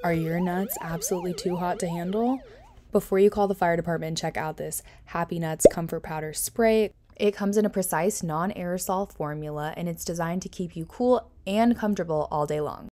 Are your nuts absolutely too hot to handle? Before you call the fire department, check out this Happy Nuts Comfort Powder Spray. It comes in a precise non-aerosol formula, and it's designed to keep you cool and comfortable all day long.